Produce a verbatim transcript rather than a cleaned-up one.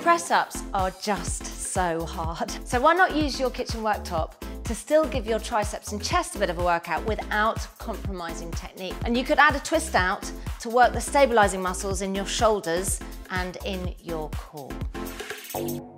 Press-ups are just so hard. So why not use your kitchen worktop to still give your triceps and chest a bit of a workout without compromising technique. And you could add a twist out to work the stabilizing muscles in your shoulders and in your core.